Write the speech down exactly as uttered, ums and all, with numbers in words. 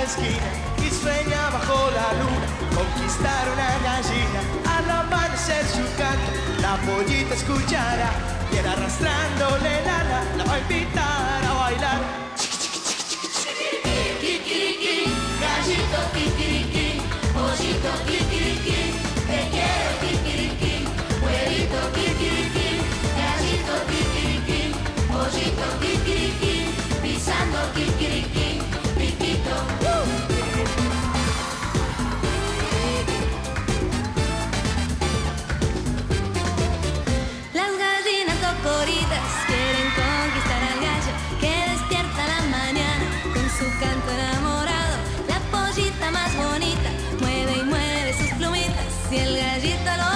esquina y sueña bajo la luna conquistar una gallina. Al amanecer su canto la pollita escuchará y él arrastrándole el ala la va a invitar a bailar. Kikiriki, gallito kikiriki, pollito kikiriki, te quiero kikiriki, huevito kikiriki, gallito kikiriki, pollito kikiriki, pisando kikiriki, piquito. Las gallinas cocoritas quieren conquistar al gallo que despierta la mañana con su canto enamorado. La pollita más bonita mueve y mueve sus plumitas y el gallito lo